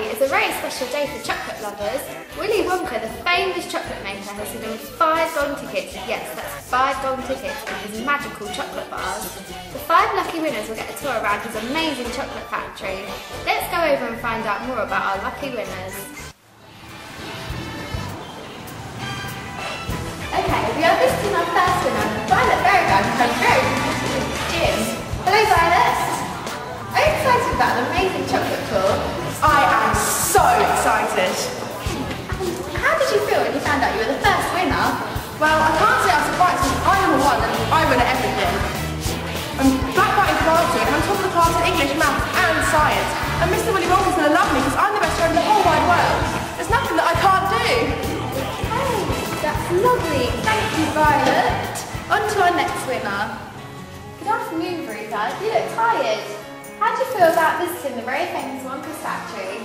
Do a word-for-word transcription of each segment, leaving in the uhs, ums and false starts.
Today is a very special day for chocolate lovers. Willy Wonka, the famous chocolate maker, has given five golden tickets. Yes, that's five golden tickets to his magical chocolate bars. The five lucky winners will get a tour around his amazing chocolate factory. Let's go over and find out more about our lucky winners. Okay, we are visiting our first winner, Violet Berrigan, who has very competitive gym. Hello Violet! Are you excited about the amazing chocolate tour? I am so excited. How did you feel when you found out you were the first winner? Well, I can't say I'm surprised because I am a one and I win at everything. I'm black, white and karate and I'm top of the class in English, maths and science. And Mister Willy Wonka's going to love me because I'm the best friend in the whole wide world. There's nothing that I can't do. Oh, that's lovely. Thank you, Violet. On to our next winner. Good afternoon, Veruca. You look tired. How do you feel about visiting the very famous Wonka's factory?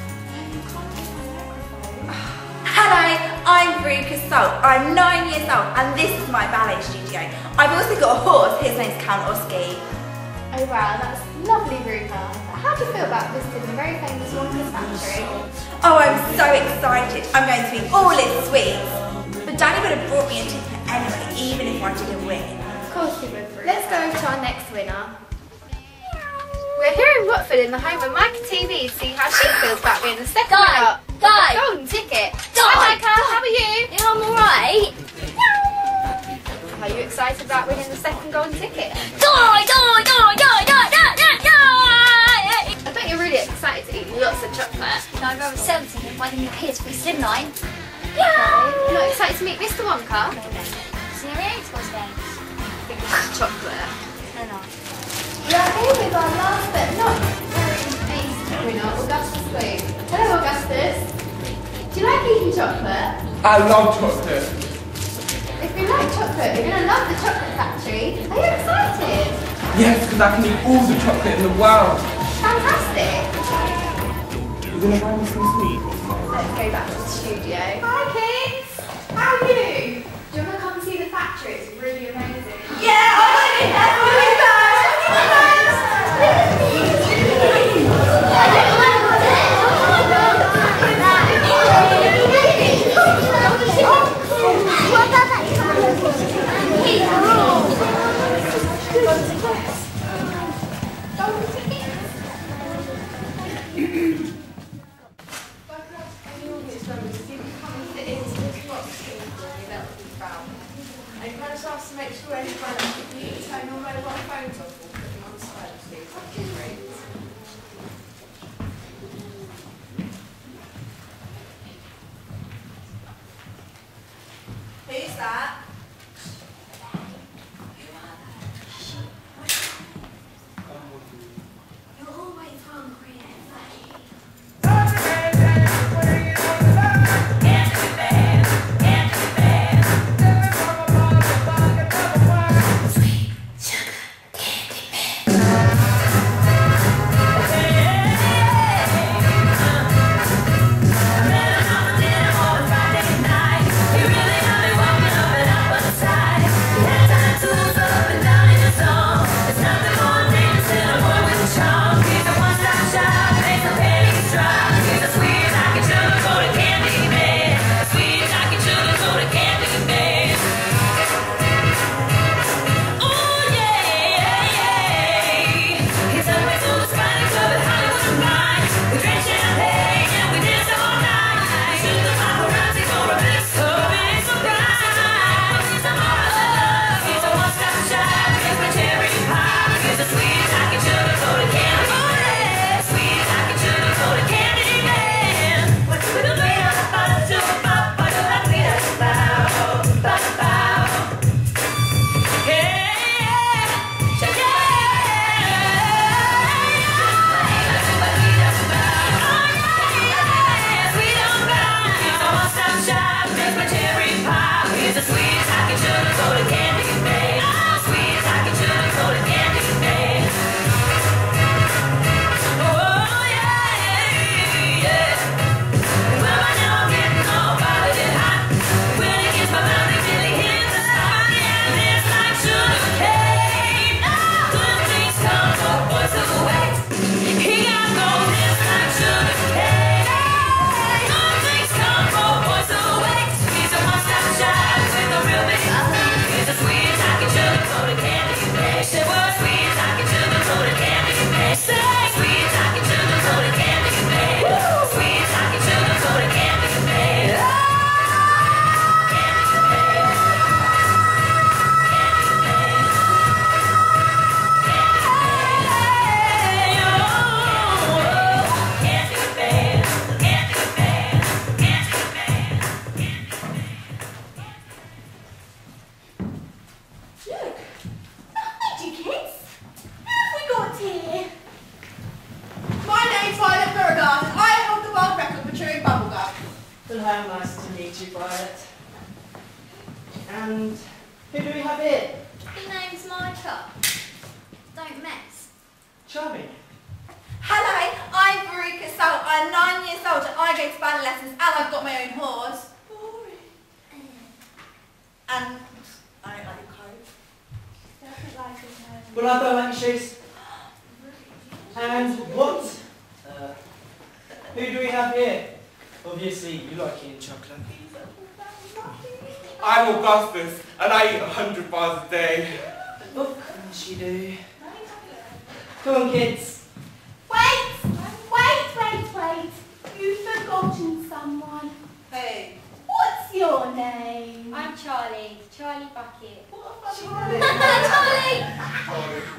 Hello, I'm Veruca Salt. I'm nine years old and this is my ballet studio. I've also got a horse, his name's Count Oski. Oh wow, that's lovely, Veruca. How do you feel about visiting the very famous Wonka's factory? Oh, I'm so excited. I'm going to eat all its sweets. But Daddy would have brought me a ticket anyway, even if I didn't win. Of course you would, Veruca. Let's go over to our next winner. We're here in Watford in the home of Micah T V to see how she feels about being the second winner. Guy! Golden ticket. Guy! Hi Micah, how are you? Yeah, I'm alright. Are you excited about winning the second golden ticket? Die! Die! Die! Die! Die! Die! Die! I bet you're really excited to eat lots of chocolate. No, I'm over seventeen if I didn't appear to be slim line. Okay. You're not excited to meet Mister Wonka? See how it is, what's that? I think it's chocolate. No, no. We are here with our last but not very amazing winner, Augustus Blue. Hello Augustus. Do you like eating chocolate? I love chocolate. If you like chocolate, you're going to love the chocolate factory. Are you excited? Yes, because I can eat all the chocolate in the world. Fantastic. You're going to buy me some sweets? Let's go back to the studio. Hi kids. How are you? Do you want to come and see the factory? It's really amazing. Yeah, I want to get to make sure everyone you turn your mobile phones off or put them on silent, please. That'd be great. Who's that? Sweet talking sugar coated candy cafe. Sweet talking sugar coated candy cafe. Well, how nice to meet you, Violet. And who do we have here? His name's Micah. Don't mess. Charming. Hello, I'm Veruca Salt. I'm nine years old and I go to ballet lessons and I've got my own horse. Boring. And I don't like your coat. Doesn't like his name. Well, I don't like your shoes. And what? Uh, who do we have here? Obviously, you like eating chocolate. I'm Augustus, and I eat a hundred bars a day. Of course you do. Come on, kids. Wait! Wait, wait, wait! You've forgotten someone. Hey. What's your name? I'm Charlie. Charlie Bucket. Charlie! Charlie!